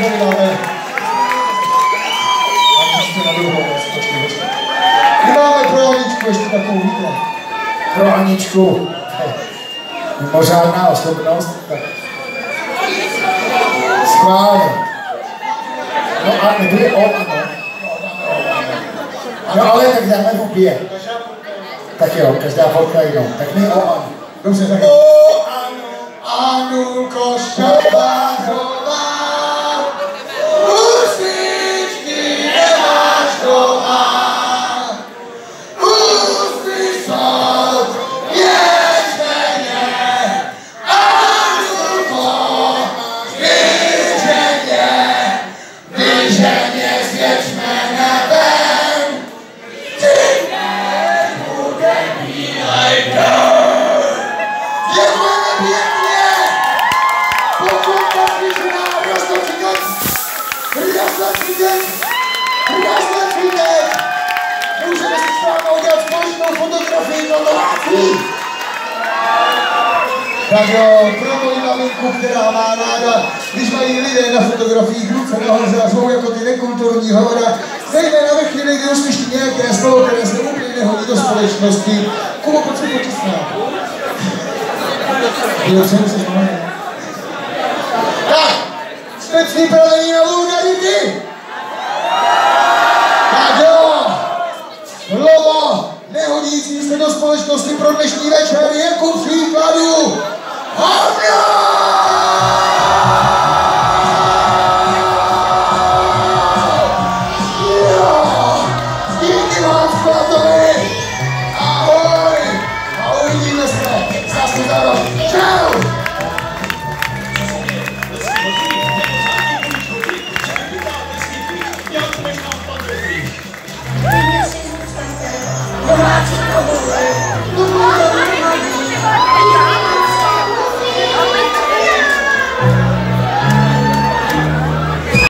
tady máme... Ještě na druhou, počkej. My máme pro Aničku ještě takovou výtě. Pro Aničku. Mimořádná osobnost. Tak. Schválně. No a nebude on, no. No ale tak dáme v obě. Tak jo, každá polka jinou. Tak my o Anu. Dobře, tak jo. O Anu, Anulko Šťapářová, úsvičky nemáš doma. Můžeme si s vámi udělat společnou fotografii do Nováků. Tak jo, pro moji maminku, která má ráda, když mají lidé na fotografiích ruce nahoře a jsou jako ty nekulturní hovada, zejména ve chvíli, kdy uslyší nějaké slovo, které se úplně nehodí do společnosti. Kubo, pojď se potisná. Tak, jsme připraveni